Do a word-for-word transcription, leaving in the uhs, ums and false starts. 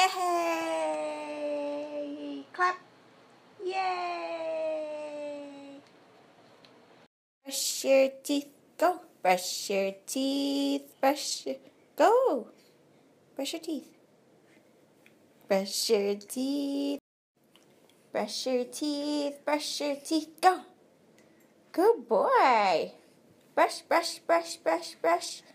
Yay! Clap. Yay! Brush your teeth. Go. Brush your teeth. Brush your... Go. Brush your teeth. Brush your teeth. Brush your teeth. Brush your teeth. Go. Good boy. Brush, brush, brush, brush, brush.